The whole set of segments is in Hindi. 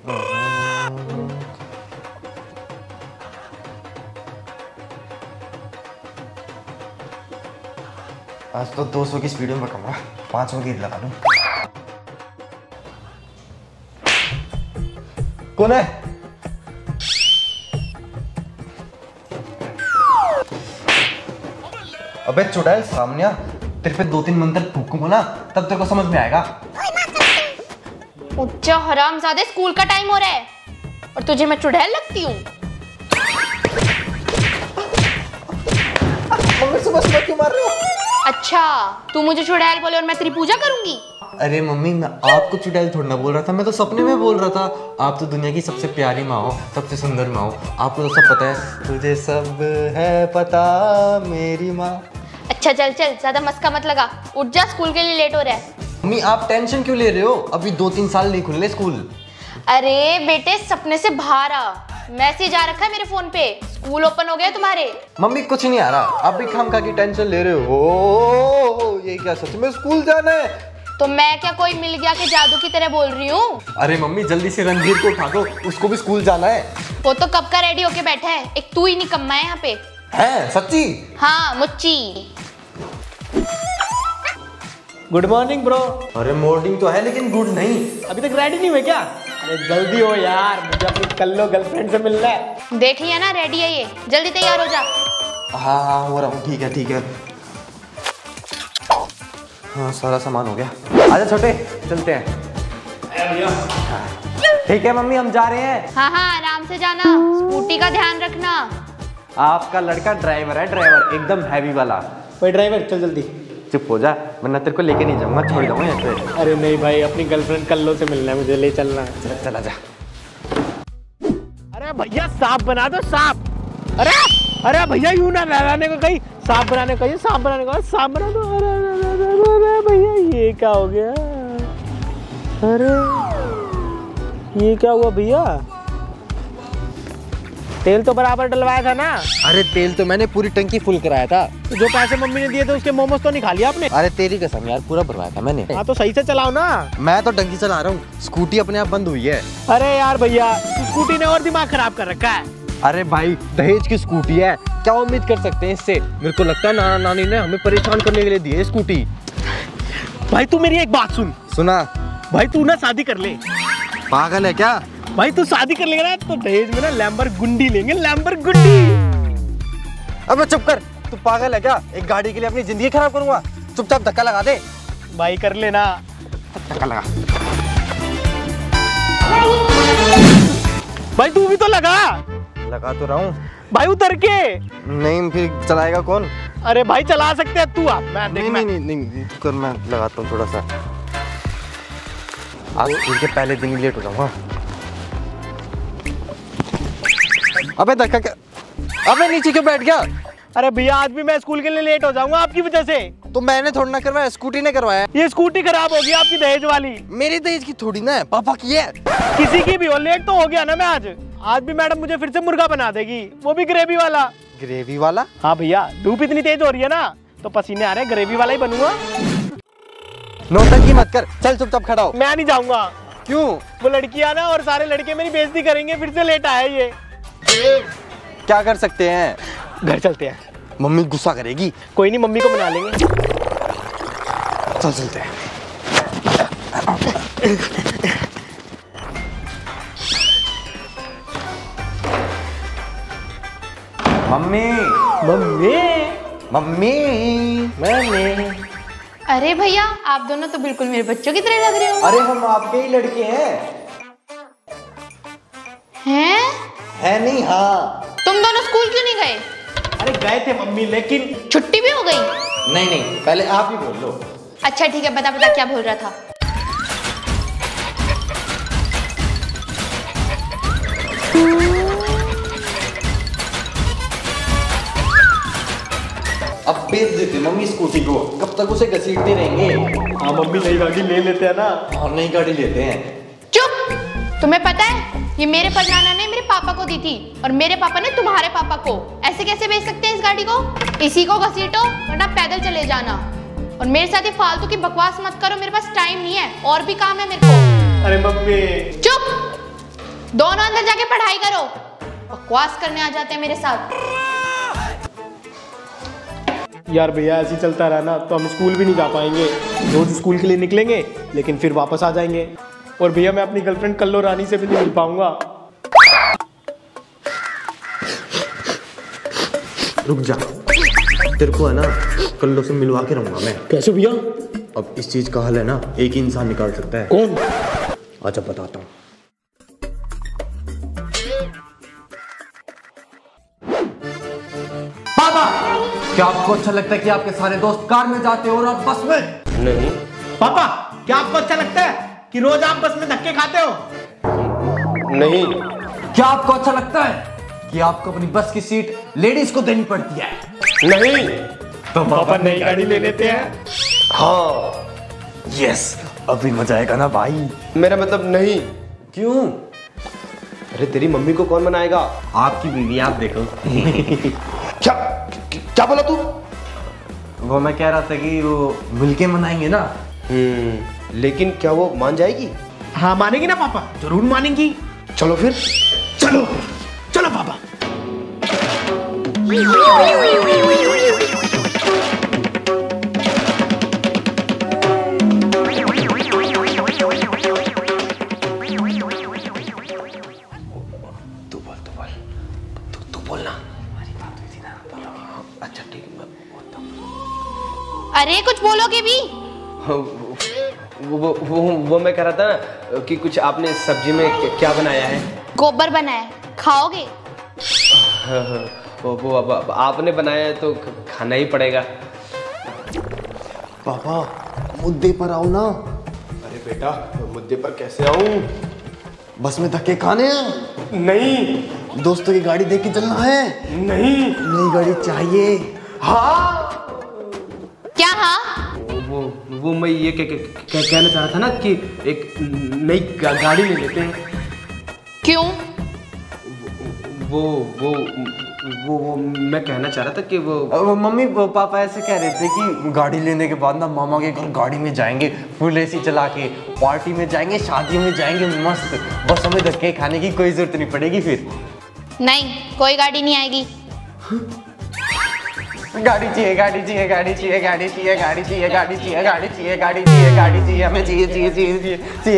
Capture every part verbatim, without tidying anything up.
आज तो दो सौ की स्पीड में भगाऊंगा, पाँच सौ की लगा लूं। कौन है? अबे चुड़ैल सामने आ, तेरे पे दो तीन मंत्र फूकूंगा ना तब तेरे को समझ में आएगा। उच्चा हरामजादे, स्कूल का टाइम हो रहा है और तुझे मैं चुड़ैल लगती हूँ? मम्मी सुबह सुबह क्यों मार रहे हो? अच्छा, तू मुझे चुड़ैल बोले और मैं तेरी पूजा करूंगी? अरे मम्मी, मैं आपको चुड़ैल थोड़ा ना बोल रहा था, मैं तो सपने में बोल रहा था। आप तो दुनिया की सबसे प्यारी माँ हो, सबसे सुंदर माँ हो, आपको तो सब पता है। तुझे सब है पता मेरी माँ। अच्छा चल चल, ज्यादा मस्का मत लगा, उठ जा, स्कूल के लिए लेट हो रहा है। मम्मी आप टेंशन क्यों ले रहे हो? अभी दो तीन साल नहीं खुलने स्कूल। अरे बेटे, सपने से बाहर आ, मैसेज आ रखा है मेरे फोन पे, स्कूल ओपन हो गया तुम्हारे। मम्मी कुछ नहीं आ रहा, आप भी खामखा की टेंशन ले रहे हो। ओ, ये क्या सच में स्कूल जाना है? तो मैं क्या कोई मिल गया के जादू की तरह बोल रही हूँ? अरे मम्मी जल्दी से रणधीर को उठा दो, उसको भी स्कूल जाना है। वो तो कब का रेडी होके बैठा है, एक तू ही निकम्मा है यहाँ पे। है सच्ची? हाँ मुच्ची। Good morning bro. अरे मॉर्निंग तो है लेकिन गुड नहीं। अभी तक रेडी नहीं हुए क्या? अरे जल्दी हो यार, मुझे अपनी कल्लो गर्लफ्रेंड से मिलना है। देख लिया ना, रेडी है ये, जल्दी तैयार हो जा। हाँ हाँ हो रहा हूँ, ठीक है ठीक है। हाँ सारा सामान हो गया, आजा छोटे चलते हैं। ठीक है मम्मी, हम जा रहे हैं। हाँ हाँ आराम से जाना, स्कूटी का ध्यान रखना। आपका लड़का ड्राइवर है, ड्राइवर एकदम हैवी वाला। भाई ड्राइवर चल जल्दी। चुप हो जा, वरना तेरे को लेके नहीं जाऊंगा, छोड़ जाऊंगा यहाँ पे। अरे नहीं भाई, अपनी गर्लफ्रेंड कल्लो से मिलना है, मुझे ले चलना है। चल चला जा। अरे भैया सांप बना दो, सांप। अरे अरे भैया यूं ना लहराने को कहीं, सांप बनाने को कहीं, सांप बनाने को सांप बना दो। अरे अरे भैया ये क्या हो गया? अरे ये क्या हुआ भैया? तेल तो बराबर डलवाया था ना? अरे तेल तो मैंने पूरी टंकी फुल कराया था। तो जो पैसे मम्मी ने दिए थे उसके मोमोज तो नहीं खा लिया आपने? अरे तेरी कसम यार, पूरा भरवाया था मैंने। हाँ तो सही से चलाओ ना। मैं तो टंकी चला रहा हूँ, स्कूटी अपने आप बंद हुई है। अरे यार भैया, स्कूटी ने और दिमाग खराब कर रखा है। अरे भाई दहेज की स्कूटी है, क्या उम्मीद कर सकते हैं इससे? मेरे को लगता है नाना नानी ने हमें परेशान करने के लिए दी है स्कूटी। भाई तू मेरी एक बात सुन। सुना? भाई तू ना शादी कर ले। पागल है क्या? भाई तू शादी कर लेगा ना तो दहेज में ना लैम्बोर्गिनी लेंगे, लैम्बोर्गिनी। अबे चुप कर, तू पागल है क्या? एक गाड़ी के लिए अपनी जिंदगी खराब करूंगा? चुपचाप धक्का लगा दे। भाई कर लेना। धक्का लगा। भाई तू भी तो लगा। लगा तो रहा हूँ। भाई उतर के। नहीं फिर चलाएगा कौन? अरे भाई चला सकते हैं तू, आप मैं देख। नहीं नहीं नहीं, नहीं तू कर, मैं लगाता हूँ थोड़ा सा। आज स्कूल के पहले दिन ही लेट हो जाऊंगा। अबे धक्का क्या? अबे नीचे क्यों बैठ गया? अरे भैया आज भी मैं स्कूल के लिए लेट हो जाऊंगा आपकी वजह से। तो मैंने थोड़ा ना करवाया, स्कूटी ने करवाया। ये स्कूटी खराब होगी आपकी दहेज वाली। मेरी दहेज की थोड़ी ना है, पापा की है। किसी की भी हो, लेट तो हो गया ना मैं आज। आज भी मैडम मुझे फिर से मुर्गा बना देगी, वो भी ग्रेवी वाला। ग्रेवी वाला? हाँ भैया, धूप इतनी तेज हो रही है ना तो पसीने आ रहे हैं, ग्रेवी वाला ही बनूंगा। नौटंकी मत कर, चल चुपचाप खड़ा हो। मैं नहीं जाऊंगा। क्यों? वो लड़कियां ना और सारे लड़के मेरी बेइज्जती करेंगे, फिर से लेट आया ये। क्या कर सकते हैं? घर चलते हैं। मम्मी गुस्सा करेगी। कोई नहीं, मम्मी को मना लेंगे। चल चलते हैं। Mummy mummy mummy mummy. अरे भैया, आप दोनों तो बिल्कुल मेरे बच्चों की तरह लग रहे हो। अरे हम आपके ही लड़के हैं। हैं? है नहीं? हाँ। तुम दोनों स्कूल क्यों नहीं गए? अरे गए थे मम्मी, लेकिन छुट्टी भी हो गई? नहीं नहीं, पहले आप ही बोल लो। अच्छा ठीक है, बता बता क्या बोल रहा था। अब बेच देते मम्मी स्कूटी को, कब तक उसे घसीटते रहेंगे? हाँ मम्मी, नई गाड़ी ले लेते हैं ना। और नई गाड़ी लेते हैं। चुप! तुम्हें पता है ये मेरे परनाना ने मेरे पापा को दी थी और मेरे पापा ने तुम्हारे पापा को। ऐसे कैसे बेच सकते हैं इस गाड़ी को? इसी को घसीटो वरना पैदल चले जाना। और मेरे साथ ये फालतू की बकवास मत करो, मेरे पास टाइम नहीं है, और भी काम है मेरे को। अरे मम्मी। चुप! दोनों अंदर जाके पढ़ाई करो, बकवास करने आ जाते हैं मेरे साथ। यार भैया ऐसे ही चलता रहा ना तो हम स्कूल भी नहीं जा पाएंगे। रोज स्कूल के लिए निकलेंगे लेकिन फिर वापस आ जाएंगे। और भैया मैं अपनी गर्लफ्रेंड कल्लो रानी से भी नहीं मिल पाऊंगा। रुक जा, तेरे को है ना कल्लो से मिलवा के रहूंगा मैं। कैसे भैया? अब इस चीज का हल है ना एक ही इंसान निकाल सकता है। कौन? अच्छा बताता हूँ। पापा, क्या आपको अच्छा लगता है कि आपके सारे दोस्त कार में जाते हो और आप बस में? नहीं। पापा, क्या आपको अच्छा लगता है कि रोज आप बस में धक्के खाते हो? नहीं। क्या आपको अच्छा लगता है कि आपको अपनी बस की सीट लेडीज को देनी पड़ती है? नहीं। तो पापा नई गाड़ी ले लेते हैं। हाँ, यस, अभी मजा आएगा ना भाई। मेरा मतलब नहीं। क्यों? अरे तेरी मम्मी को कौन मनाएगा? आपकी बीवी, आप देखो। क्या क्या बोला तू? वो मैं कह रहा था कि वो मिलके मनाएंगे ना। हम्म, लेकिन क्या वो मान जाएगी? हाँ मानेगी ना पापा, जरूर मानेगी। चलो फिर, चलो चलो पापा। तू बोल तू बोल तू तू बोलना। हमारी बात हुई थी ना। अच्छा ठीक है, मैं बोलता हूँ। अरे कुछ बोलोगे भी? वो वो वो वो मैं कह रहा था ना कि कुछ आपने सब्जी में क्या बनाया है? गोबर बनाया, खाओगे? वो वो अब अब आपने बनाया है तो खाना ही पड़ेगा। पापा, मुद्दे पर आओ ना। अरे बेटा, मुद्दे पर कैसे आऊं? बस में धक्के खाने हैं? नहीं। दोस्तों की गाड़ी देख के चलना है? नहीं। नई गाड़ी चाहिए। हाँ। क्या हाँ? वो वो मैं ये कह, कह, कह, कहना चाह रहा था ना कि एक नई गा, गाड़ी ले लेते हैं। क्यों? वो वो वो वो मैं कहना चाह रहा था कि वो वो मम्मी वो पापा ऐसे कह रहे थे कि गाड़ी लेने के बाद ना मामा के घर गाड़ी में जाएंगे, फुल एसी चला के पार्टी में जाएंगे, शादी में जाएंगे, मस्त। बस हमें धक्के खाने की कोई जरूरत नहीं पड़ेगी फिर। नहीं, कोई गाड़ी नहीं आएगी। गाड़ी चाहिए, गाड़ी चाहिए, गाड़ी चाहिए, गाड़ी चाहिए, गाड़ी चाहिए, गाड़ी चाहिए, गाड़ी चाहिए, गाड़ी चाहिए, गाड़ी चाहिए, हमें चाहिए चाहिए चाहिए चाहिए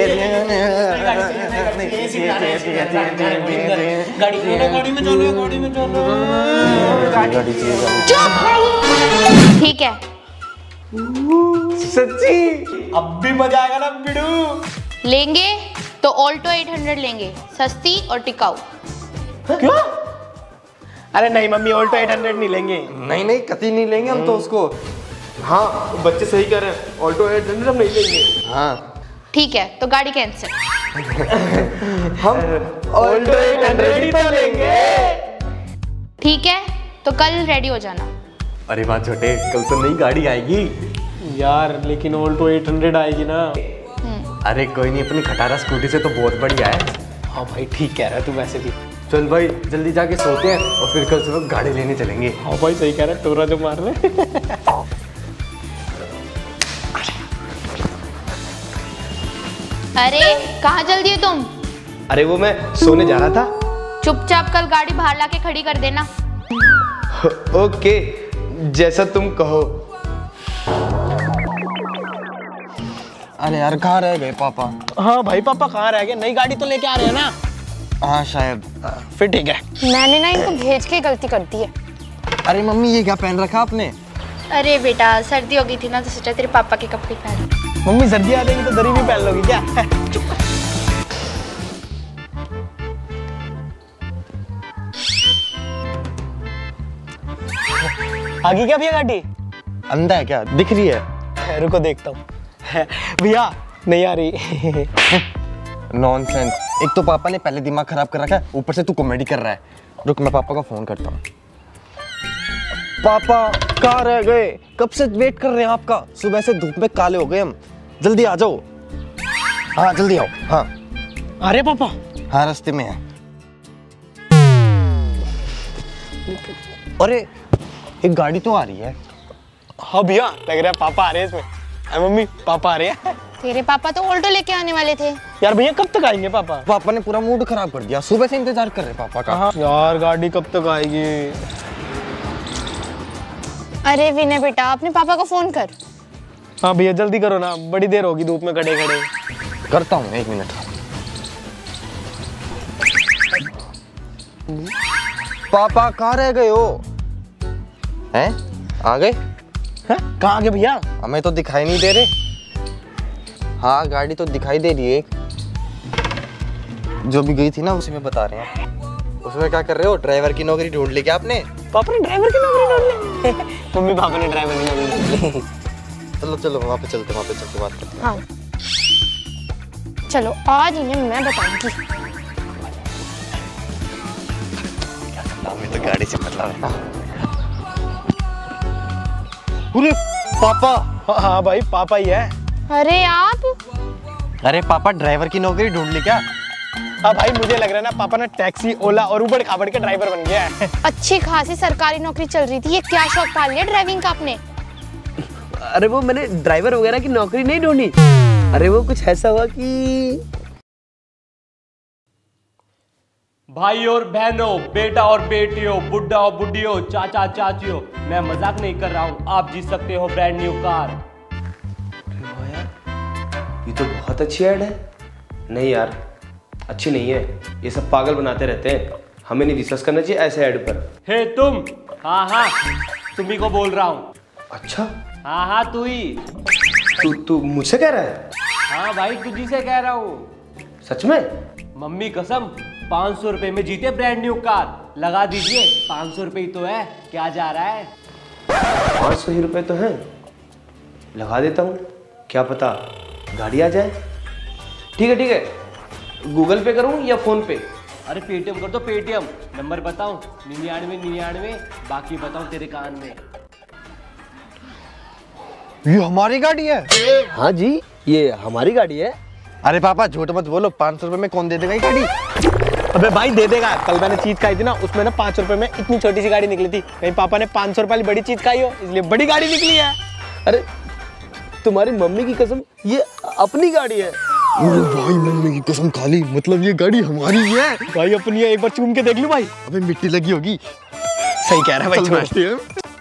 चाहिए। चुप! ठीक है। सच्ची? अब भी मजा आएगा ना बिड़ू। लेंगे तो ऑल्टो आठ सौ लेंगे, सस्ती और टिकाऊ। क्यों? अरे नहीं मम्मी, ऑल्टो आठ सौ नहीं लेंगे। नहीं नहीं, कतई नहीं लेंगे हम तो उसको। हाँ बच्चे सही कह रहे हैं, ऑल्टो आठ सौ हम नहीं लेंगे। हाँ ठीक है, तो गाड़ी कैंसिल। हम ऑल्टो आठ सौ ही तो लेंगे। ठीक है, तो कल रेडी हो जाना। अरे बात छोटे, कल तो नई गाड़ी आएगी यार, लेकिन ऑल्टो आठ सौ आएगी ना। अरे कोई नहीं, अपनी खटारा स्कूटी से तो बहुत बढ़िया है। हाँ भाई ठीक कह रहा है तू वैसे भी। चल भाई जल्दी जाके सोते हैं और फिर कल सुबह गाड़ी लेने चलेंगे। हाँ भाई सही कह रहा है, टोरा जो मार रहे। अरे कहाँ जल्दी है तुम? अरे वो मैं सोने जा रहा था। चुपचाप कल गाड़ी बाहर लाके खड़ी कर देना। ओके, जैसा तुम कहो। अरे यार कहाँ रह गए पापा? हाँ भाई पापा कहाँ रह गए? नई गाड़ी तो लेके आ रहे हैं ना। हाँ शायद। फिर ठीक है। मैंने ना इनको भेज के गलती कर दी है। अरे मम्मी ये क्या पहन रखा आपने? अरे बेटा सर्दी हो गई थी ना, तो सोचा तेरे पापा के कपड़े पहन। मम्मी सर्दी आ जाएगी तो दरी भी पहन लोगी क्या? आगे क्या भैया गाड़ी? अंधा है क्या? दिख रही है? रुको देखता हूँ। भैया नहीं आ रही। नॉनसेंस। एक तो पापा ने पहले दिमाग खराब कर रखा है, ऊपर से तू कॉमेडी कर रहा है। रुक मैं पापा का फोन करता हूँ। पापा कहाँ रह गए? कब से वेट कर रहे हैं आपका। सुबह से धूप में काले हो गए हम, जल्दी आ जाओ। हाँ जल्दी आओ। हाँ अरे पापा। हाँ रास्ते में है। अरे एक गाड़ी तो आ रही है। हाँ भैया लग रहा है पापा आ रहे हैं इसमें। अरे मम्मी पापा आ रहे हैं। तेरे पापा तो ऑल्टो लेके आने वाले थे। यार भैया कब तक आएंगे पापा? पापा ने पूरा मूड खराब कर दिया, सुबह से इंतजार कर रहे पापा का। हाँ यार गाड़ी कब तक आएगी? अरे विनय बेटा अपने पापा को फोन कर। हाँ भैया जल्दी करो ना, बड़ी देर होगी धूप में खड़े खड़े। करता हूँ, एक मिनट। पापा कहाँ रह गए हो? हैं? आ गए? कहाँ आ गए भैया? हमें तो दिखाई नहीं दे रहे। हाँ गाड़ी तो दिखाई दे रही है एक, जो भी गई थी ना उसी में बता रहे हैं। उसमें क्या कर रहे हो? ड्राइवर की नौकरी ढूंढ ली क्या आपने? पापा ने ड्राइवर की नौकरी ढूंढ ली? मम्मी पापा ने ड्राइवर की नौकरी ढूंढ ली। चलो चलो वहाँ पे चलते, वहाँ पे चलते बात करते हैं। हाँ चलो आज इन्हें मैं बताऊंगी। हमें तो गाड़ी से मतलब है ना। अरे पापा। हाँ, हाँ भाई पापा ही है। अरे आप? अरे पापा ड्राइवर की नौकरी ढूंढ ली क्या? हाँ भाई मुझे लग रहा है ना पापा ना टैक्सी ओला और उबड़ खाबड़ के ड्राइवर बन गया है। अच्छी खासी सरकारी नौकरी चल रही थी, ये क्या शौक पाल लिया ड्राइविंग का आपने? अरे वो मैंने ड्राइवर वगैरह की नौकरी नहीं ढूंढी। अरे वो कुछ ऐसा हुआ कि भाई और बहनों, बेटा और बेटियों, बुढ़ा और बुढ़ियों, चाचा चाचियों, मैं मजाक नहीं कर रहा हूँ, आप जीत सकते हो ब्रांड न्यू कार। ये तो बहुत अच्छी ऐड है। नहीं यार अच्छी नहीं है, ये सब पागल बनाते रहते हैं, हमें नहीं विश्वास करना चाहिए ऐसे ऐड पर। हे तुम, हाँ हाँ तुम्ही को बोल रहा हूँ। अच्छा हाँ हाँ तू ही। तू तू मुझसे कह रहा है? हाँ भाई तुझी से कह रहा हूँ। सच में? मम्मी कसम, पाँच सौ रुपए में जीते ब्रांड न्यू कार। लगा दीजिए, पाँच सौ रुपए ही तो है, क्या जा रहा है? पाँच सौ ही रुपये तो हैं, लगा देता हूँ, क्या पता गाड़ी आ जाए। ठीक है ठीक है, गूगल पे करूँ या फोन पे? अरे पेटीएम कर दो, पेटीएम। नंबर बताऊं? निन्यानवे निन्यानवे, बाकी बताऊं तेरे कान में। ये हमारी गाड़ी है? हाँ जी ये हमारी गाड़ी है। अरे पापा झूठ मत बोलो, पाँच सौ रुपए में कौन दे देगा ये गाड़ी? अबे भाई दे देगा, कल मैंने चीज खाई थी ना उसमें ना पाँच रुपए में इतनी छोटी सी गाड़ी निकली थी, कहीं पापा ने पाँच सौ रुपए वाली बड़ी चीज खाई हो इसलिए बड़ी गाड़ी निकली है। अरे तुम्हारी मम्मी की कसम ये अपनी गाड़ी है। अरे भाई मम्मी की कसम खा ली, मतलब ये गाड़ी हमारी है। भाई अपनी है, एक बार चूम के देख लूं भाई। अबे मिट्टी लगी होगी। सही कह रहा है भाई, बैठते हैं।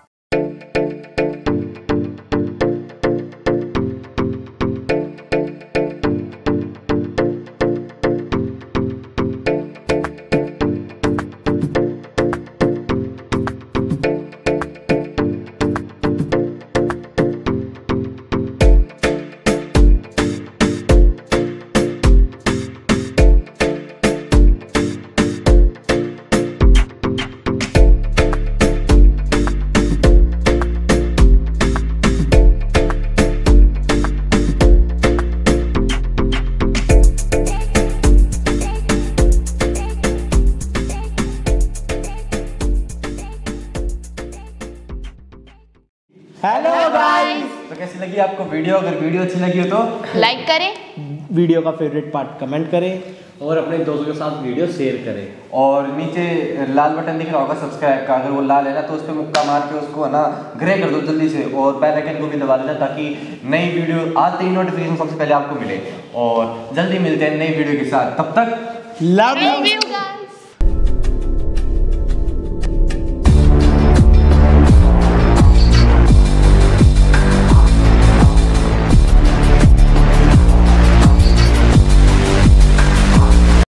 Hello guys. तो कैसी लगी आपको वीडियो? अगर वीडियो अच्छी लगी हो तो लाइक करें, वीडियो का फेवरेट पार्ट कमेंट करें और अपने दोस्तों के साथ वीडियो शेयर करें। और नीचे लाल बटन दिख रहा होगा सब्सक्राइब का, अगर वो लाल है ना तो उस पर मुक्का मार के उसको है ना ग्रे कर दो जल्दी से, और बेल आइकन को भी दबा देना ताकि नई वीडियो आते ही नोटिफिकेशन सबसे पहले आपको मिले। और जल्दी मिलते हैं नई वीडियो के साथ, तब तक लव लव यू गाइस।